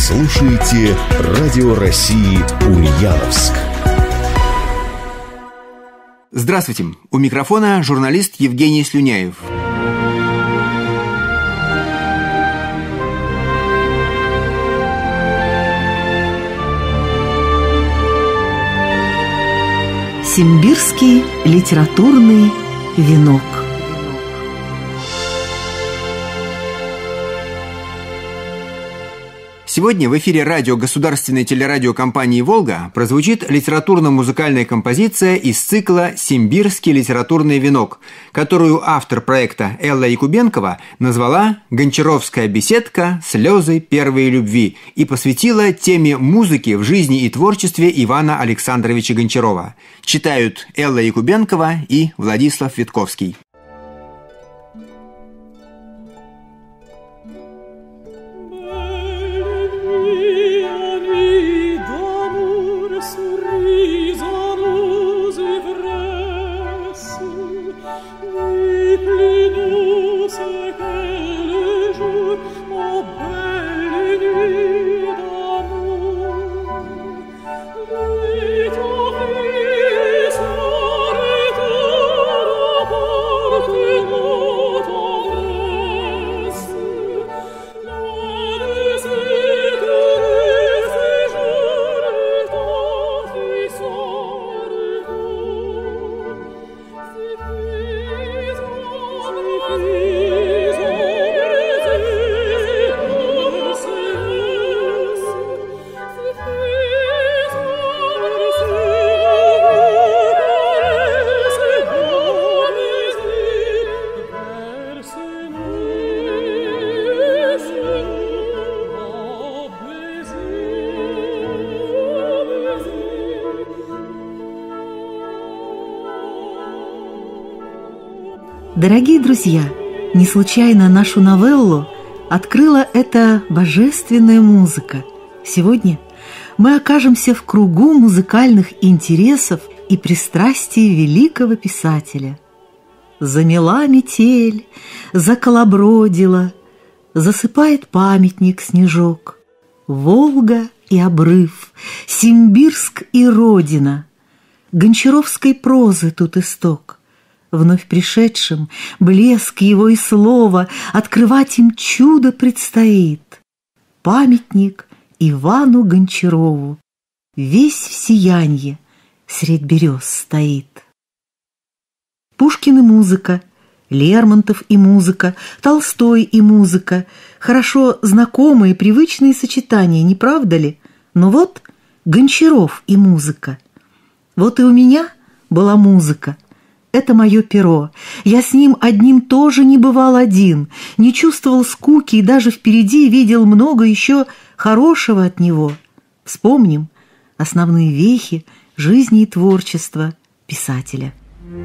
слушаете Радио России Ульяновск. Здравствуйте! У микрофона журналист Евгений Слюняев. Симбирский литературный венок. Сегодня в эфире радио государственной телерадиокомпании «Волга» прозвучит литературно-музыкальная композиция из цикла «Симбирский литературный венок», которую автор проекта Элла Якубенкова назвала «Гончаровская беседка. Слезы первой любви» и посвятила теме музыки в жизни и творчестве Ивана Александровича Гончарова. Читают Элла Якубенкова и Владислав Витковский. Дорогие друзья, не случайно нашу новеллу открыла эта божественная музыка. Сегодня мы окажемся в кругу музыкальных интересов и пристрастий великого писателя. Замела метель, заколобродила, засыпает памятник снежок. Волга и обрыв, Симбирск и родина. Гончаровской прозы тут исток. Вновь пришедшим блеск его и слова, открывать им чудо предстоит. Памятник Ивану Гончарову, весь в сиянье, средь берез стоит. Пушкин и музыка, Лермонтов и музыка, Толстой и музыка. Хорошо знакомые, привычные сочетания, не правда ли? Но вот Гончаров и музыка. Вот и у меня была музыка. Это мое перо. Я с ним одним тоже не бывал один, не чувствовал скуки и даже впереди видел много еще хорошего от него. Вспомним основные вехи жизни и творчества писателя.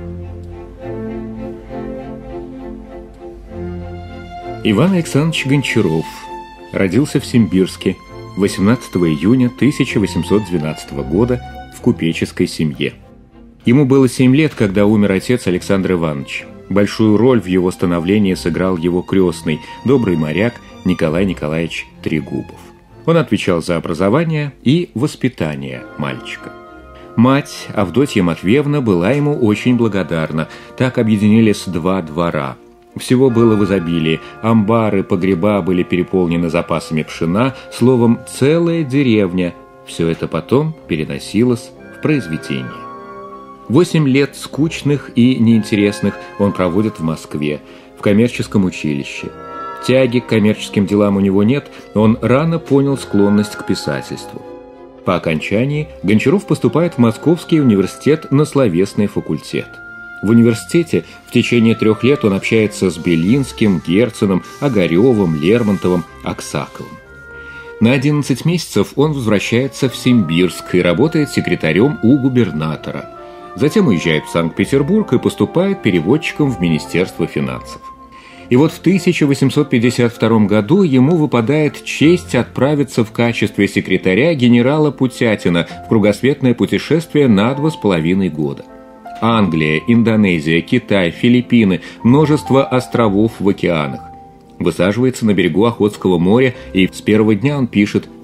Иван Александрович Гончаров родился в Симбирске 18 июня 1812 года в купеческой семье. Ему было 7 лет, когда умер отец Александр Иванович. Большую роль в его становлении сыграл его крестный, добрый моряк Николай Николаевич Трегубов. Он отвечал за образование и воспитание мальчика. Мать, Авдотья Матвеевна, была ему очень благодарна. Так объединились 2 двора. Всего было в изобилии. Амбары, погреба были переполнены запасами пшена. Словом, целая деревня. Все это потом переносилось в произведение. 8 лет скучных и неинтересных он проводит в Москве, в коммерческом училище. Тяги к коммерческим делам у него нет, он рано понял склонность к писательству. По окончании Гончаров поступает в Московский университет на словесный факультет. В университете в течение 3 лет он общается с Белинским, Герценом, Огаревым, Лермонтовым, Аксаковым. На 11 месяцев он возвращается в Симбирск и работает секретарем у губернатора. Затем уезжает в Санкт-Петербург и поступает переводчиком в Министерство финансов. И вот в 1852 году ему выпадает честь отправиться в качестве секретаря генерала Путятина в кругосветное путешествие на 2,5 года. Англия, Индонезия, Китай, Филиппины, множество островов в океанах. Высаживается на берегу Охотского моря, и с первого дня он пишет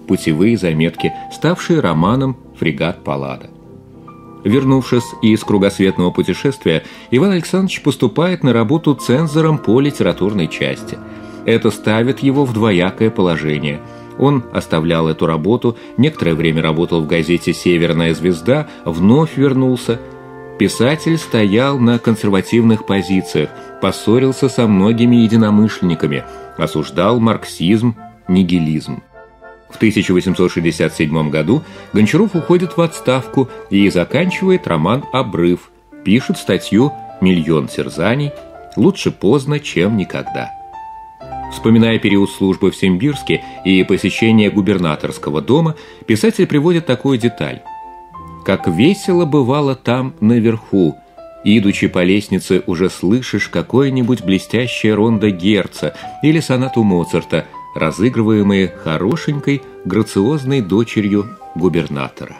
«Путевые заметки», ставшие романом «Фрегат Паллада». Вернувшись из кругосветного путешествия, Иван Александрович поступает на работу цензором по литературной части. Это ставит его в двоякое положение. Он оставлял эту работу, некоторое время работал в газете «Северная звезда», вновь вернулся. Писатель стоял на консервативных позициях, поссорился со многими единомышленниками, осуждал марксизм, нигилизм. В 1867 году Гончаров уходит в отставку и заканчивает роман «Обрыв», пишет статью «Миллион терзаний», лучше поздно, чем никогда. Вспоминая период службы в Симбирске и посещение губернаторского дома, писатель приводит такую деталь. «Как весело бывало там наверху, идучи по лестнице, уже слышишь какое-нибудь блестящее рондо Герца или сонату Моцарта, разыгрываемые хорошенькой, грациозной дочерью губернатора».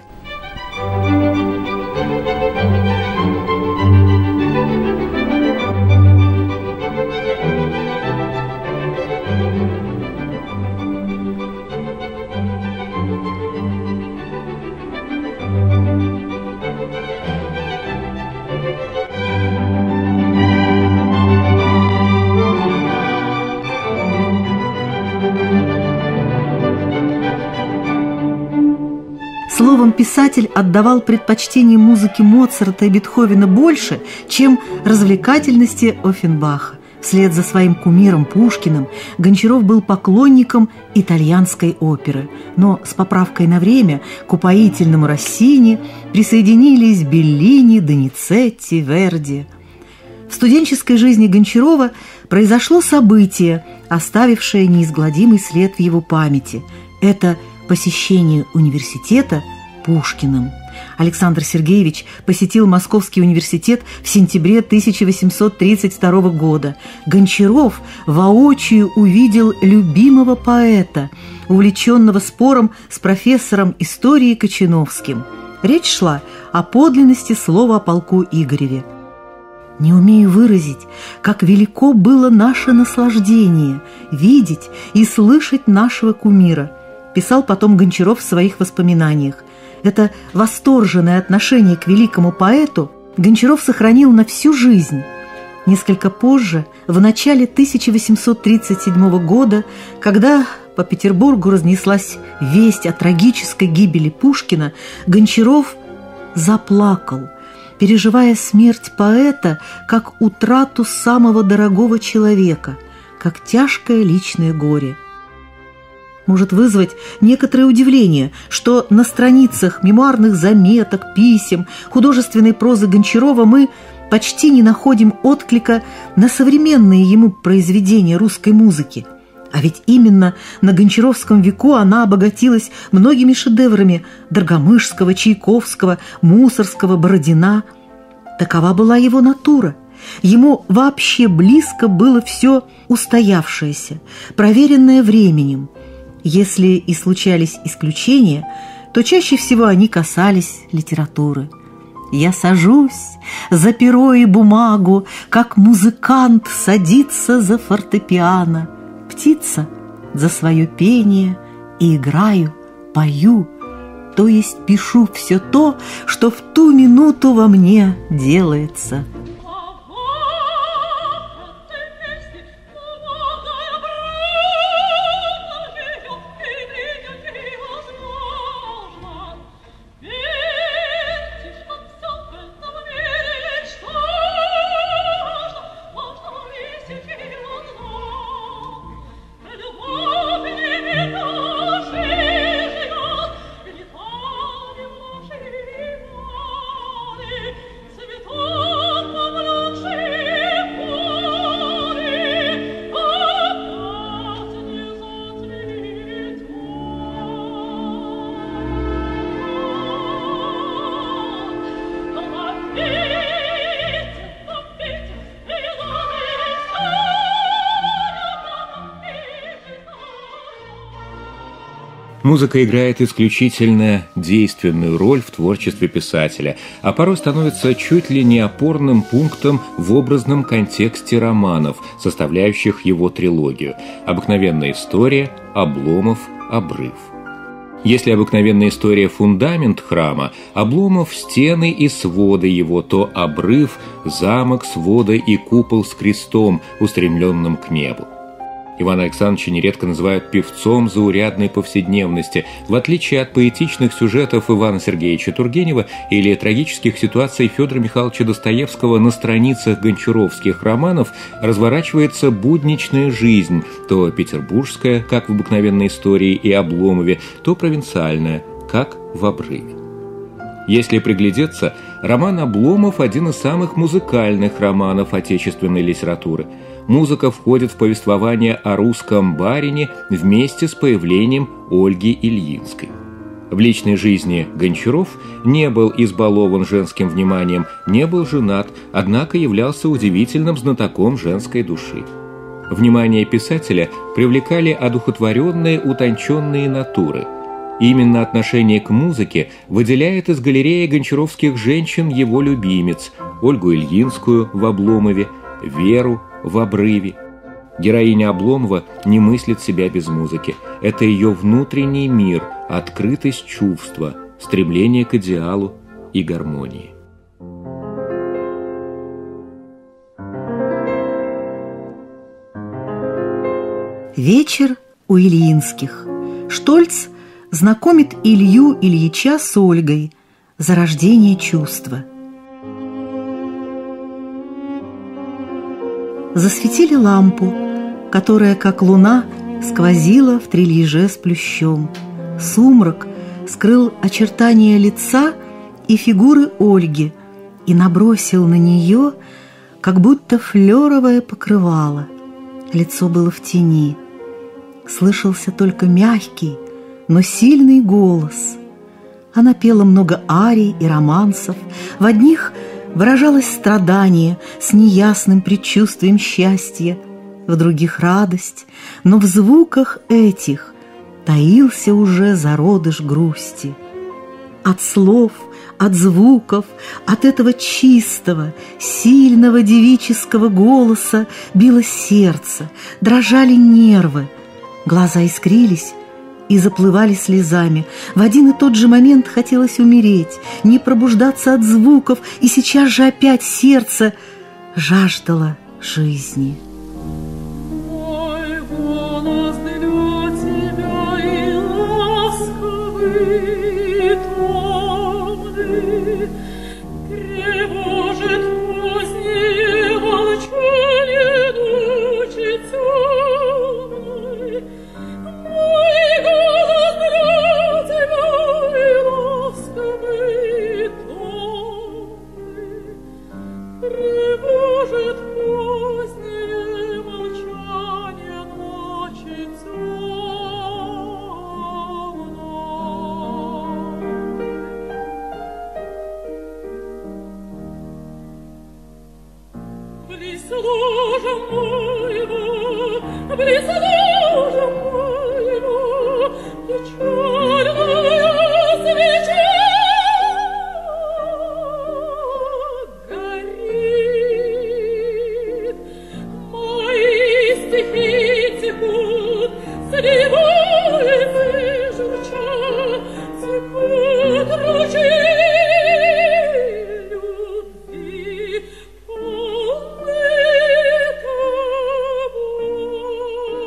Словом, писатель отдавал предпочтение музыке Моцарта и Бетховена больше, чем развлекательности Оффенбаха. Вслед за своим кумиром Пушкиным Гончаров был поклонником итальянской оперы, но с поправкой на время к упоительному Россини присоединились Беллини, Доницетти, Верди. В студенческой жизни Гончарова произошло событие, оставившее неизгладимый след в его памяти. Это посещение университета Пушкиным. Александр Сергеевич посетил Московский университет в сентябре 1832 года. Гончаров воочию увидел любимого поэта, увлеченного спором с профессором истории Кочановским. Речь шла о подлинности слова о полку Игореве. «Не умею выразить, как велико было наше наслаждение видеть и слышать нашего кумира», писал потом Гончаров в своих воспоминаниях. Это восторженное отношение к великому поэту Гончаров сохранил на всю жизнь. Несколько позже, в начале 1837 года, когда по Петербургу разнеслась весть о трагической гибели Пушкина, Гончаров заплакал, переживая смерть поэта как утрату самого дорогого человека, как тяжкое личное горе. Может вызвать некоторое удивление, что на страницах мемуарных заметок, писем, художественной прозы Гончарова мы почти не находим отклика на современные ему произведения русской музыки. А ведь именно на Гончаровском веку она обогатилась многими шедеврами Доргомышского, Чайковского, Мусорского, Бородина. Такова была его натура. Ему вообще близко было все устоявшееся, проверенное временем. Если и случались исключения, то чаще всего они касались литературы. «Я сажусь за перо и бумагу, как музыкант садится за фортепиано, птица за свое пение, и играю, пою, то есть пишу все то, что в ту минуту во мне делается». Музыка играет исключительно действенную роль в творчестве писателя, а порой становится чуть ли не опорным пунктом в образном контексте романов, составляющих его трилогию «Обыкновенная история», «Обломов», «Обрыв». Если обыкновенная история – фундамент храма, Обломов – стены и своды его, то обрыв – замок, своды и купол с крестом, устремленным к небу. Ивана Александровича нередко называют певцом заурядной повседневности. В отличие от поэтичных сюжетов Ивана Сергеевича Тургенева или трагических ситуаций Федора Михайловича Достоевского, на страницах гончаровских романов разворачивается будничная жизнь, то петербургская, как в обыкновенной истории и Обломове, то провинциальная, как в обрыве. Если приглядеться, роман «Обломов» – один из самых музыкальных романов отечественной литературы. Музыка входит в повествование о русском барине вместе с появлением Ольги Ильинской. В личной жизни Гончаров не был избалован женским вниманием, не был женат, однако являлся удивительным знатоком женской души. Внимание писателя привлекали одухотворенные, утонченные натуры. Именно отношение к музыке выделяет из галереи гончаровских женщин его любимец Ольгу Ильинскую в «Обломове», Веру в «Обрыве». Героиня Обломова не мыслит себя без музыки. Это ее внутренний мир, открытость чувства, стремление к идеалу и гармонии. Вечер у Ильинских. Штольц знакомит Илью Ильича с Ольгой. Зарождение чувства. Засветили лампу, которая, как луна, сквозила в трильеже с плющом. Сумрак скрыл очертания лица и фигуры Ольги и набросил на нее, как будто флёровое покрывало. Лицо было в тени. Слышался только мягкий, но сильный голос. Она пела много арий и романсов. В одних выражалось страдание с неясным предчувствием счастья, в других радость, но в звуках этих таился уже зародыш грусти. От слов, от звуков, от этого чистого, сильного девического голоса билось сердце, дрожали нервы, глаза искрились и заплывали слезами. В один и тот же момент хотелось умереть, не пробуждаться от звуков, и сейчас же опять сердце жаждало жизни. Мой голос для тебя и ласковый, и томный, тревожит позднее молчание ночи темной. Мой голос для тебя и ласковый, и томный, тревожит позднее молчание ночи темной. Близ ложа моего, близ ложа моего, печальная свеча горит. Мои стихи текут, сливаются и журчат, текут ручьи любви, полные тобой.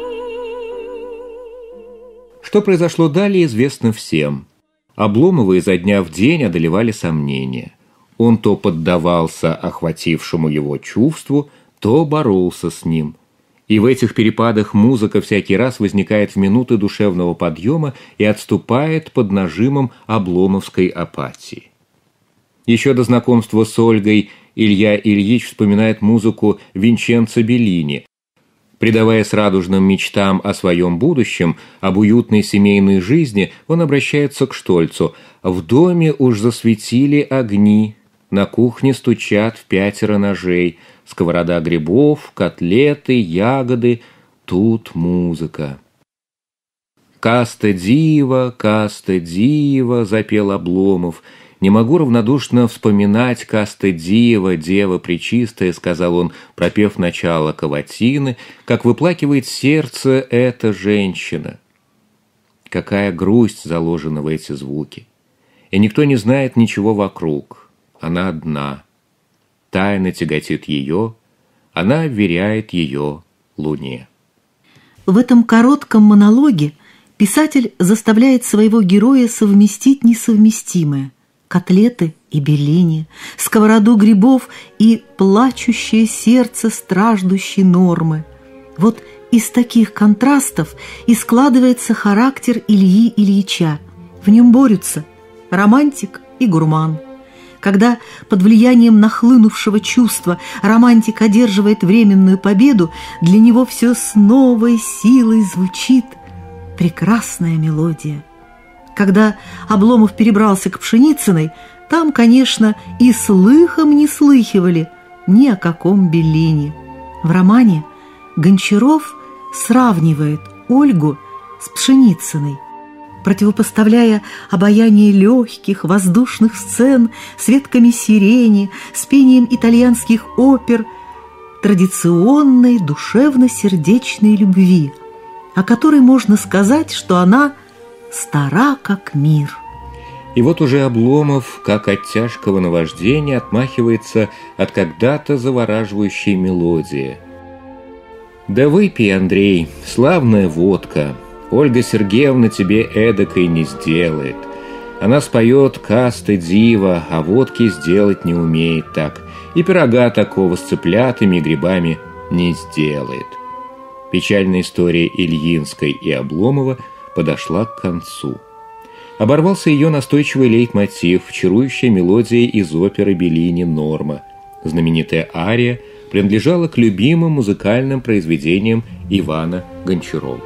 Что произошло далее, известно всем. Обломова изо дня в день одолевали сомнения. Он то поддавался охватившему его чувству, то боролся с ним. И в этих перепадах музыка всякий раз возникает в минуты душевного подъема и отступает под нажимом обломовской апатии. Еще до знакомства с Ольгой Илья Ильич вспоминает музыку Винченцо Беллини. Предаваясь радужным мечтам о своем будущем, об уютной семейной жизни, он обращается к Штольцу. «В доме уж засветили огни, на кухне стучат в 5 ножей, сковорода грибов, котлеты, ягоды, тут музыка». «Каста дива, запел Обломов. «Не могу равнодушно вспоминать каста дива, дева пречистая», — сказал он, пропев начало каватины, «как выплакивает сердце эта женщина». Какая грусть заложена в эти звуки. И никто не знает ничего вокруг. Она одна. Тайна тяготит ее, она вверяет ее луне. В этом коротком монологе писатель заставляет своего героя совместить несовместимое – котлеты и беллини, сковороду грибов и плачущее сердце страждущей Нормы. Вот из таких контрастов и складывается характер Ильи Ильича. В нем борются романтик и гурман. Когда под влиянием нахлынувшего чувства романтик одерживает временную победу, для него все с новой силой звучит прекрасная мелодия. Когда Обломов перебрался к Пшеницыной, там, конечно, и слыхом не слыхивали ни о каком Беллине. В романе Гончаров сравнивает Ольгу с Пшеницыной, противопоставляя обаяние легких воздушных сцен с ветками сирени, с пением итальянских опер, традиционной душевно-сердечной любви, о которой можно сказать, что она стара как мир. И вот уже Обломов, как от тяжкого наваждения, отмахивается от когда-то завораживающей мелодии. «Да выпей, Андрей, славная водка. Ольга Сергеевна тебе эдакой не сделает. Она споет касты дива, а водки сделать не умеет так, и пирога такого с цыплятами и грибами не сделает». Печальная история Ильинской и Обломова подошла к концу. Оборвался ее настойчивый лейтмотив, чарующая мелодия из оперы Беллини «Норма». Знаменитая ария принадлежала к любимым музыкальным произведениям Ивана Гончарова.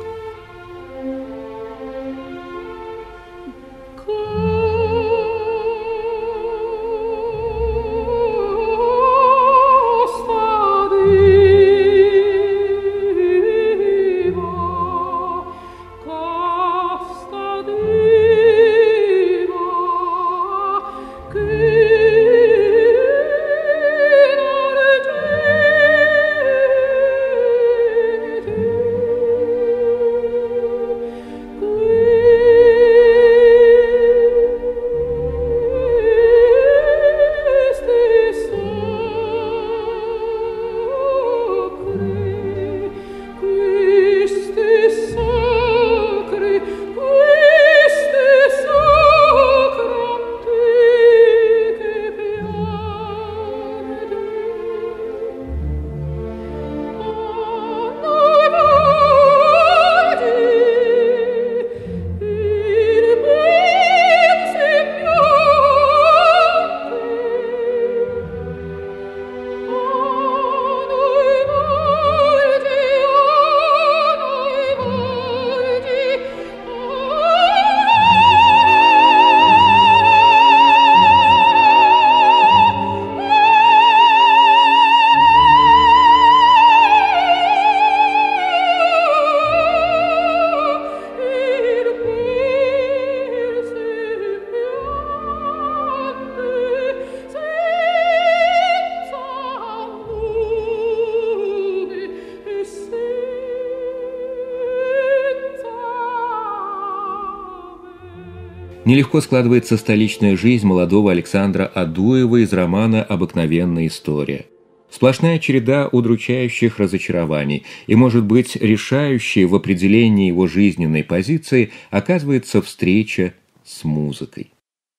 Нелегко складывается столичная жизнь молодого Александра Адуева из романа «Обыкновенная история». Сплошная череда удручающих разочарований, и, может быть, решающей в определении его жизненной позиции оказывается встреча с музыкой.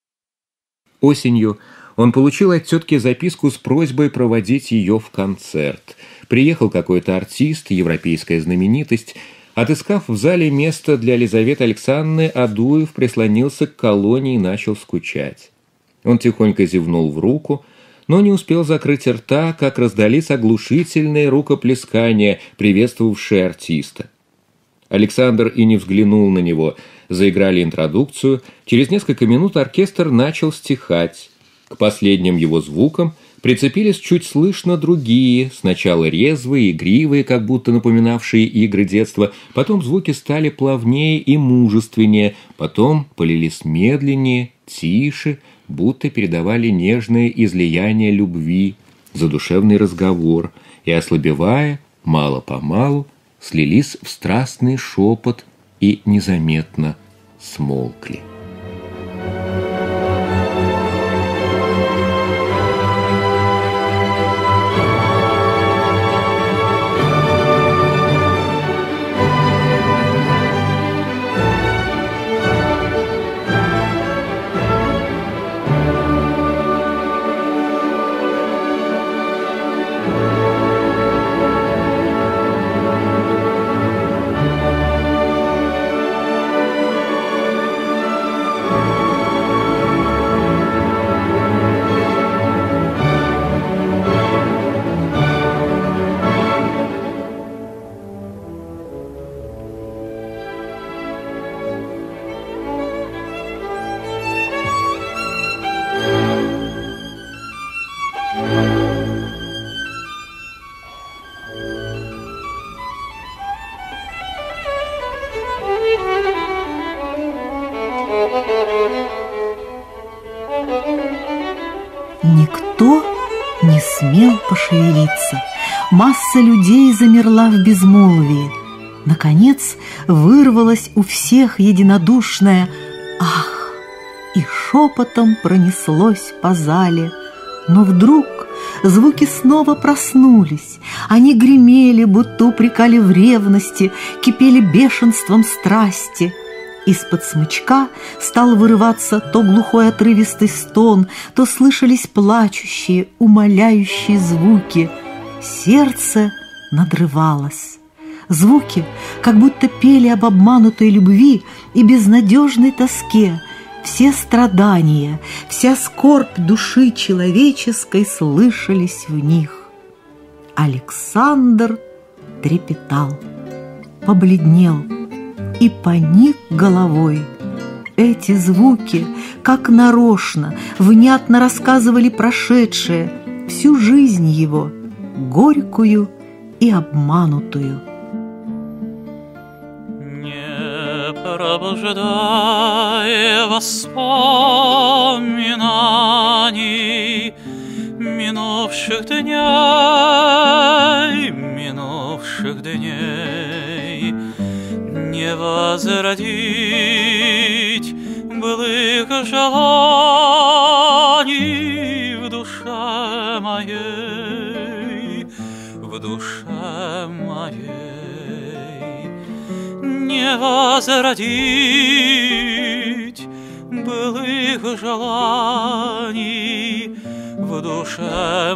Осенью он получил от тетки записку с просьбой проводить ее в концерт. Приехал какой-то артист, европейская знаменитость. Отыскав в зале место для Лизаветы Александровны, Адуев прислонился к колонне и начал скучать. Он тихонько зевнул в руку, но не успел закрыть рта, как раздались оглушительные рукоплескания, приветствовавшие артиста. Александр и не взглянул на него. Заиграли интродукцию. Через несколько минут оркестр начал стихать. К последним его звукам прицепились чуть слышно другие, сначала резвые, игривые, как будто напоминавшие игры детства, потом звуки стали плавнее и мужественнее, потом полились медленнее, тише, будто передавали нежное излияние любви, задушевный разговор, и, ослабевая, мало-помалу, слились в страстный шепот и незаметно смолкли. Никто не смел пошевелиться. Масса людей замерла в безмолвии. Наконец вырвалось у всех единодушное «Ах!» и шепотом пронеслось по зале. Но вдруг звуки снова проснулись. Они гремели, будто упрекали в ревности, кипели бешенством страсти. Из-под смычка стал вырываться то глухой отрывистый стон, то слышались плачущие, умоляющие звуки. Сердце надрывалось. Звуки как будто пели об обманутой любви и безнадежной тоске. Все страдания, вся скорбь души человеческой слышались в них. Александр трепетал, побледнел и поник головой. Эти звуки, как нарочно, внятно рассказывали прошедшее, всю жизнь его, горькую и обманутую. Не пробуждай воспоминаний минувших дней, не возродить былых желаний в душе моей, не возродить былых желаний в душе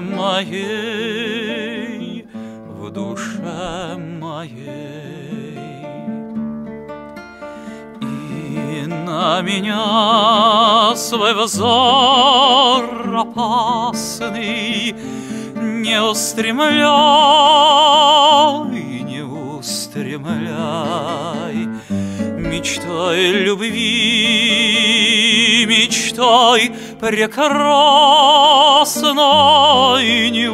моей, И на меня свой взор опасный не устремляй, мечтой любви, мечтой прекрасной не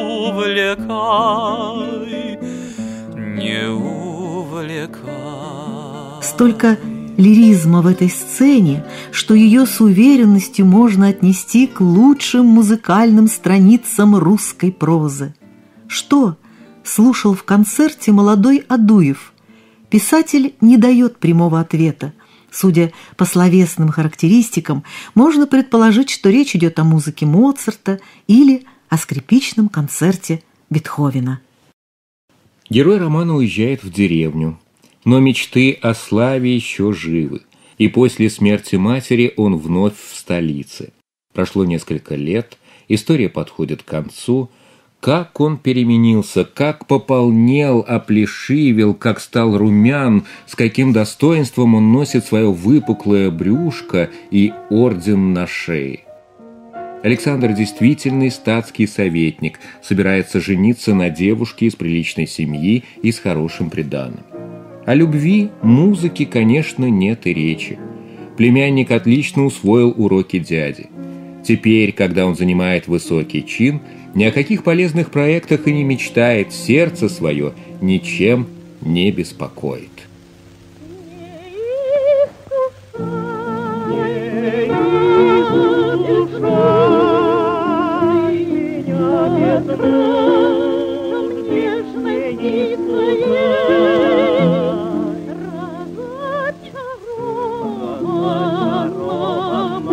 увлекай. Столько лиризма в этой сцене, что ее с уверенностью можно отнести к лучшим музыкальным страницам русской прозы. Что слушал в концерте молодой Адуев? Писатель не дает прямого ответа. Судя по словесным характеристикам, можно предположить, что речь идет о музыке Моцарта или о скрипичном концерте Бетховена. Герой романа уезжает в деревню, но мечты о славе еще живы, и после смерти матери он вновь в столице. Прошло несколько лет, история подходит к концу. Как он переменился, как пополнел, оплешивел, как стал румян, с каким достоинством он носит свое выпуклое брюшко и орден на шее. Александр действительный статский советник, собирается жениться на девушке из приличной семьи и с хорошим приданым. О любви, музыке, конечно, нет и речи. Племянник отлично усвоил уроки дяди. Теперь, когда он занимает высокий чин, ни о каких полезных проектах и не мечтает, сердце свое ничем не беспокоит.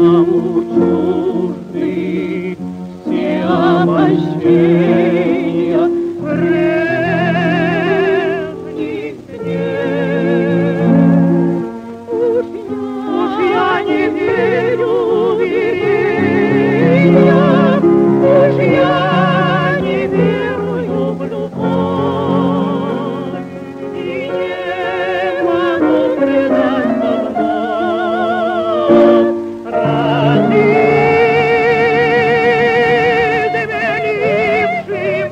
кому чужды все обольщения прежних дней. Уж я не верю в верения, уж я не верую в любовь, и не могу предаться вновь. Размелившим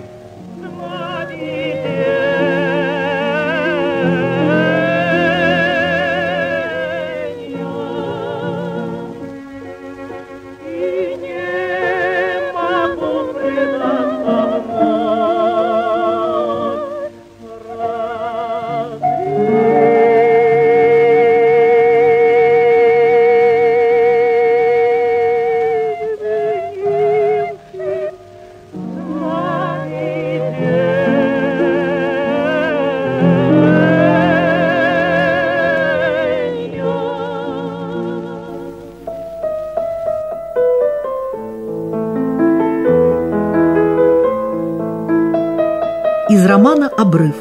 Из романа «Обрыв».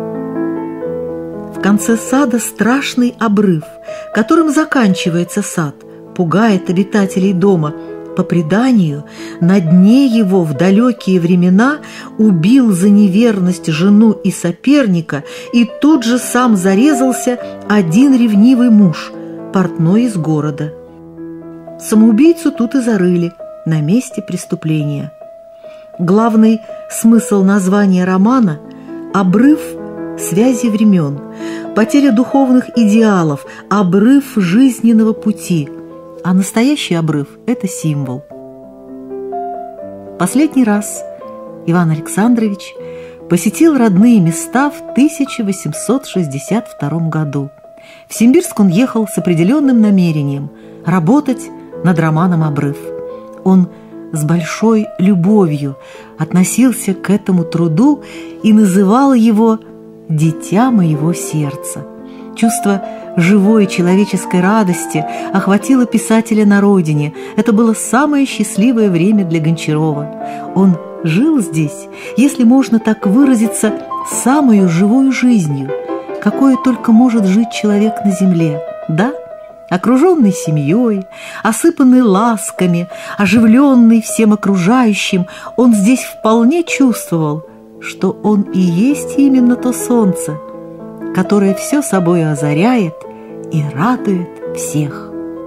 В конце сада страшный обрыв, которым заканчивается сад, пугает обитателей дома. По преданию, на дне его в далекие времена убил за неверность жену и соперника, и тут же сам зарезался один ревнивый муж, портной из города. Самоубийцу тут и зарыли, на месте преступления. Главный смысл названия романа – обрыв связи времен, потеря духовных идеалов, обрыв жизненного пути, а настоящий обрыв – это символ. Последний раз Иван Александрович посетил родные места в 1862 году. В Симбирск он ехал с определенным намерением – работать над романом «Обрыв». Он с большой любовью относился к этому труду и называл его «дитя моего сердца». Чувство живой человеческой радости охватило писателя на родине. Это было самое счастливое время для Гончарова. Он жил здесь, если можно так выразиться, самую живую жизнью, какой только может жить человек на земле. Да, окруженный семьей, осыпанный ласками, оживленный всем окружающим, он здесь вполне чувствовал, что он и есть именно то солнце, которое все собой озаряет и радует всех.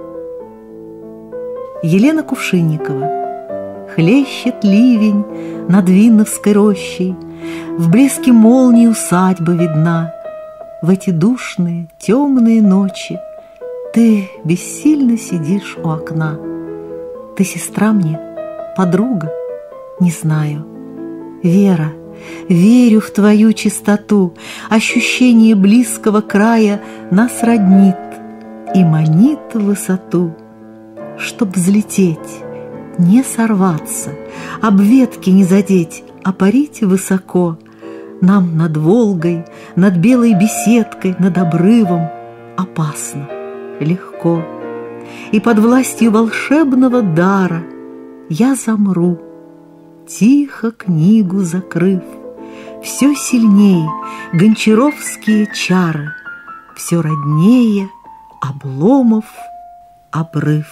Елена Кувшинникова. Хлещет ливень над Винновской рощей, в блеске молнии усадьба видна. В эти душные, темные ночи ты бессильно сидишь у окна. Ты сестра мне, подруга, не знаю. Вера, верю в твою чистоту, ощущение близкого края нас роднит и манит в высоту. Чтоб взлететь, не сорваться, об ветки не задеть, а парить высоко, нам над Волгой, над белой беседкой, над обрывом опасно, легко. И под властью волшебного дара я замру, тихо книгу закрыв. Все сильней гончаровские чары, все роднее Обломов обрыв.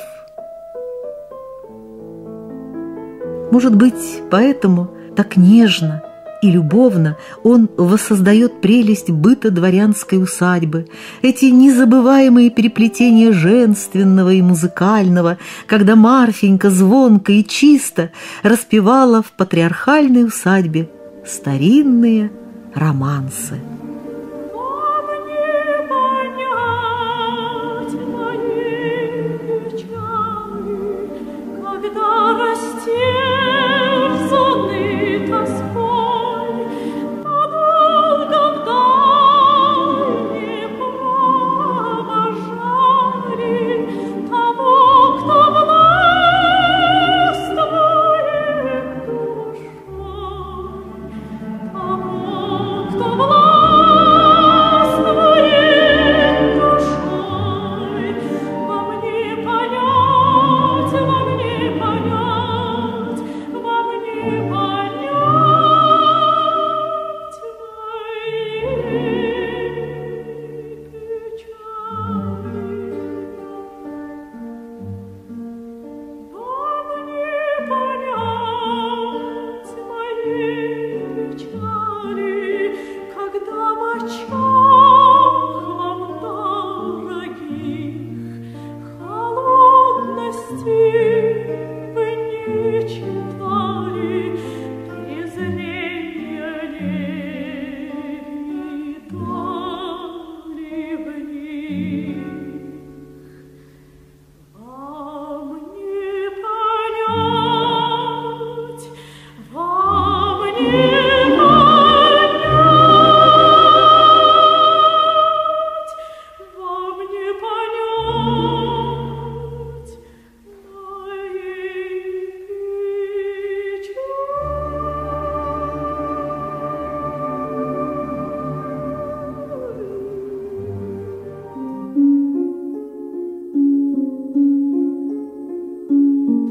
Может быть, поэтому так нежно и любовно он воссоздает прелесть быта дворянской усадьбы, эти незабываемые переплетения женственного и музыкального, когда Марфенька звонко и чисто распевала в патриархальной усадьбе старинные романсы. Love.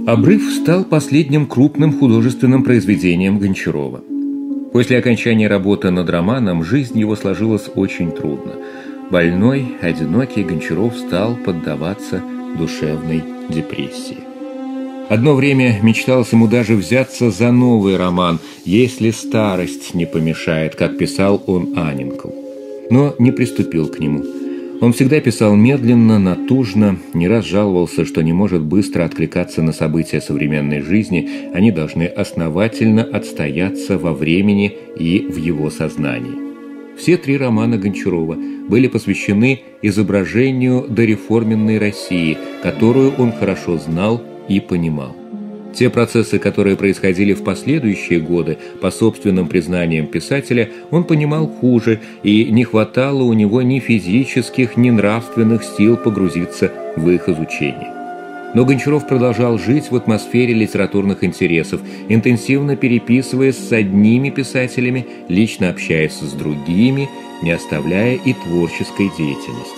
«Обрыв» стал последним крупным художественным произведением Гончарова. После окончания работы над романом жизнь его сложилась очень трудно. Больной, одинокий, Гончаров стал поддаваться душевной депрессии. Одно время мечталось ему даже взяться за новый роман, если старость не помешает, как писал он Анненков. Но не приступил к нему. Он всегда писал медленно, натужно, не раз жаловался, что не может быстро откликаться на события современной жизни, они должны основательно отстояться во времени и в его сознании. Все 3 романа Гончарова были посвящены изображению дореформенной России, которую он хорошо знал и понимал. Те процессы, которые происходили в последующие годы, по собственным признаниям писателя, он понимал хуже, и не хватало у него ни физических, ни нравственных сил погрузиться в их изучение. Но Гончаров продолжал жить в атмосфере литературных интересов, интенсивно переписываясь с одними писателями, лично общаясь с другими, не оставляя и творческой деятельности.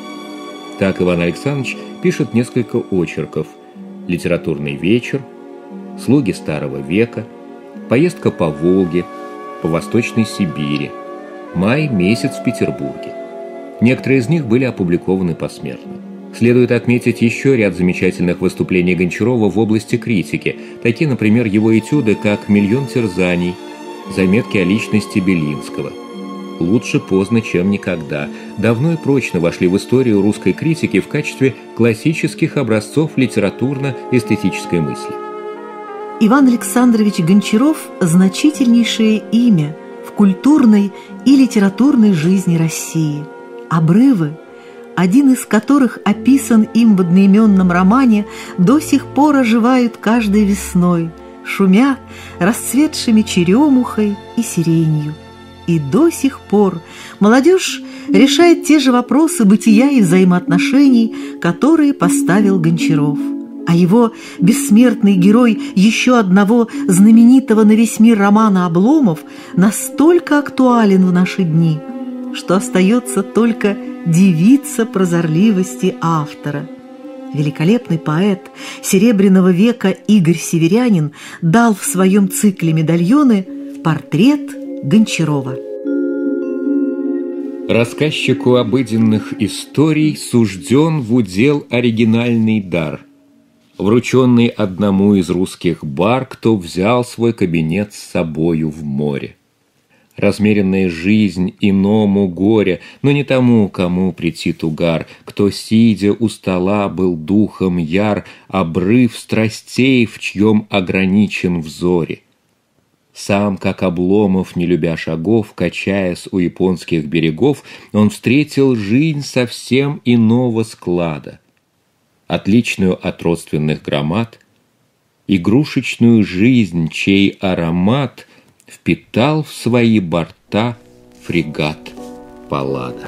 Так Иван Александрович пишет несколько очерков: «Литературный вечер», «Слуги старого века», «Поездка по Волге», «По Восточной Сибири», «Май месяц в Петербурге». Некоторые из них были опубликованы посмертно. Следует отметить еще ряд замечательных выступлений Гончарова в области критики, такие, например, его этюды, как «Миллион терзаний», «Заметки о личности Белинского». «Лучше поздно, чем никогда» давно и прочно вошли в историю русской критики в качестве классических образцов литературно-эстетической мысли. Иван Александрович Гончаров – значительнейшее имя в культурной и литературной жизни России. «Обрывы», один из которых описан им в одноименном романе, до сих пор оживают каждой весной, шумя расцветшими черемухой и сиренью. И до сих пор молодежь решает те же вопросы бытия и взаимоотношений, которые поставил Гончаров. А его бессмертный герой еще одного знаменитого на весь мир романа «Обломов» настолько актуален в наши дни, что остается только дивиться прозорливости автора. Великолепный поэт Серебряного века Игорь Северянин дал в своем цикле «Медальоны» портрет Гончарова. Рассказчику обыденных историй сужден в удел оригинальный дар, врученный одному из русских бар, кто взял свой кабинет с собою в море. Размеренная жизнь иному горя, но не тому, кому претит угар, кто, сидя у стола, был духом яр, обрыв страстей, в чьем ограничен взоре. Сам, как Обломов, не любя шагов, качаясь у японских берегов, он встретил жизнь совсем иного склада, отличную от родственных громад, игрушечную жизнь, чей аромат впитал в свои борта фрегат Паллада.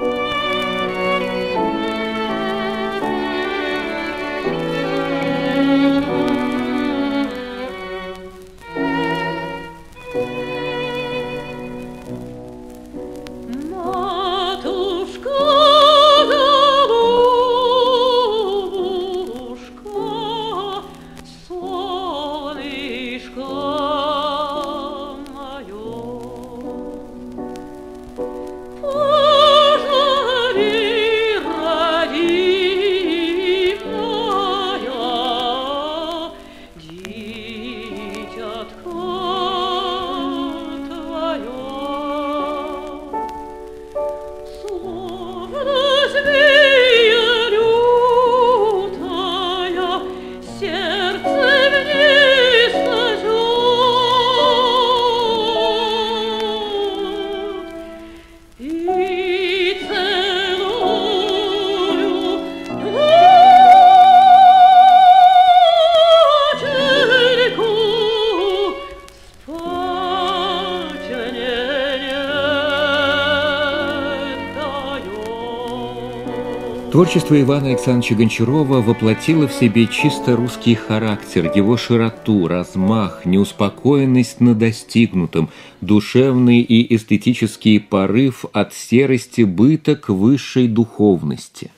Творчество Ивана Александровича Гончарова воплотило в себе чисто русский характер, его широту, размах, неуспокоенность на достигнутом, душевный и эстетический порыв от серости быта к высшей духовности.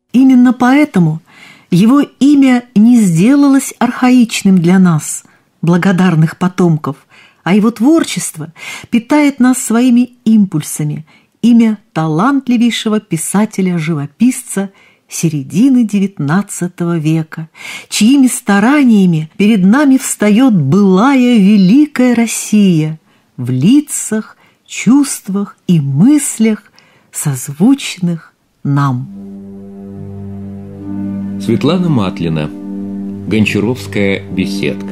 Именно поэтому его имя не сделалось архаичным для нас, благодарных потомков, а его творчество питает нас своими импульсами, имя талантливейшего писателя-живописца середины XIX века, чьими стараниями перед нами встает былая великая Россия в лицах, чувствах и мыслях, созвучных нам. Светлана Матлина. Гончаровская беседка.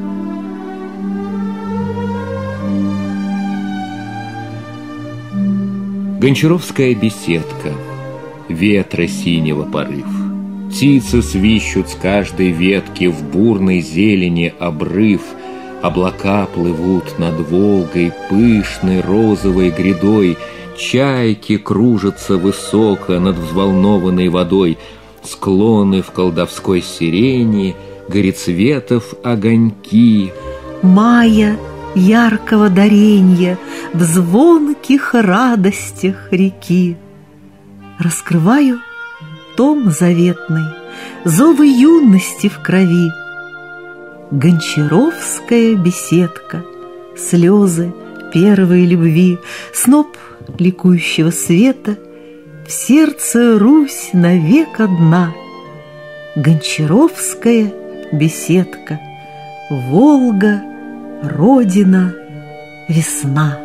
Гончаровская беседка. Ветра синего порыв. Птицы свищут с каждой ветки, в бурной зелени обрыв. Облака плывут над Волгой пышной розовой грядой. Чайки кружатся высоко над взволнованной водой. Склоны в колдовской сирени, горецветов огоньки. Мая яркого даренья в звонких радостях реки. Раскрываю том заветный, зовы юности в крови. Гончаровская беседка, слезы первой любви, сноп ликующего света, в сердце Русь навек одна. Гончаровская беседка, Волга, Родина, весна.